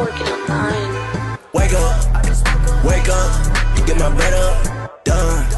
working on mine. Wake up, get my bread up, done.